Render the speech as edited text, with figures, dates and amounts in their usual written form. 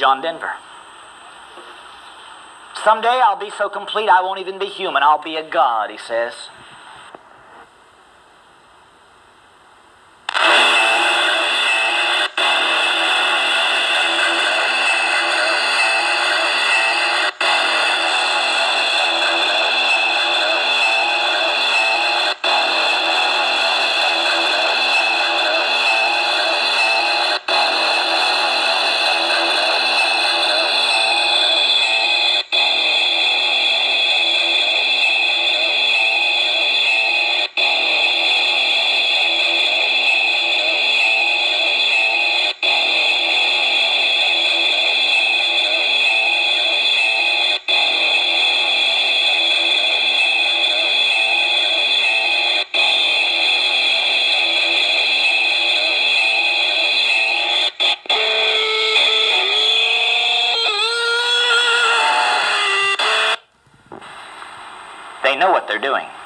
John Denver. Someday I'll be so complete I won't even be human. I'll be a god, he says. They know what they're doing.